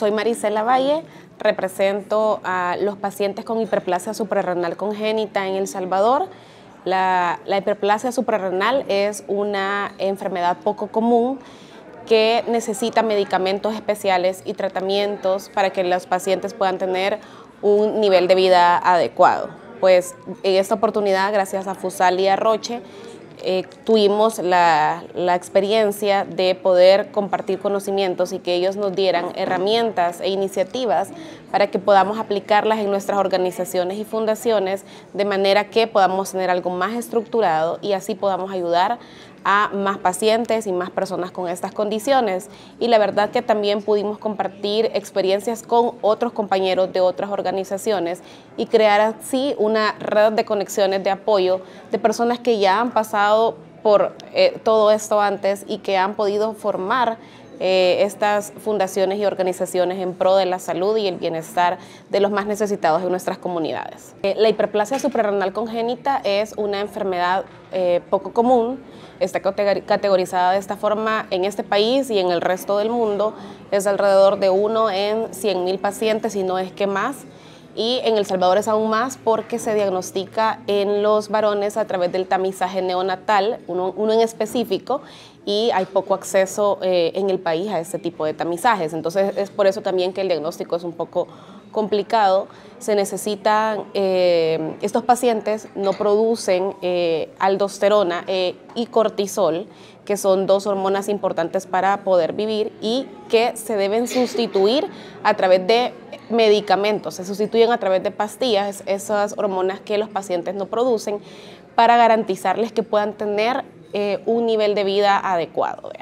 Soy Marisela Valle, represento a los pacientes con hiperplasia suprarrenal congénita en El Salvador. La hiperplasia suprarrenal es una enfermedad poco común que necesita medicamentos especiales y tratamientos para que los pacientes puedan tener un nivel de vida adecuado. Pues en esta oportunidad, gracias a FUSAL y a Roche, tuvimos la experiencia de poder compartir conocimientos y que ellos nos dieran herramientas e iniciativas para que podamos aplicarlas en nuestras organizaciones y fundaciones de manera que podamos tener algo más estructurado y así podamos ayudar a más pacientes y más personas con estas condiciones. Y la verdad que también pudimos compartir experiencias con otros compañeros de otras organizaciones y crear así una red de conexiones de apoyo de personas que ya han pasado por todo esto antes y que han podido formar estas fundaciones y organizaciones en pro de la salud y el bienestar de los más necesitados de nuestras comunidades. La hiperplasia suprarrenal congénita es una enfermedad poco común, está categorizada de esta forma en este país y en el resto del mundo, es alrededor de 1 en 100.000 pacientes, si no es que más. Y en El Salvador es aún más porque se diagnostica en los varones a través del tamizaje neonatal, uno en específico, y hay poco acceso en el país a este tipo de tamizajes. Entonces es por eso también que el diagnóstico es un poco complicado. Se necesitan, estos pacientes no producen aldosterona y cortisol, que son dos hormonas importantes para poder vivir y que se deben sustituir a través de medicamentos, se sustituyen a través de pastillas, esas hormonas que los pacientes no producen, para garantizarles que puedan tener un nivel de vida adecuado.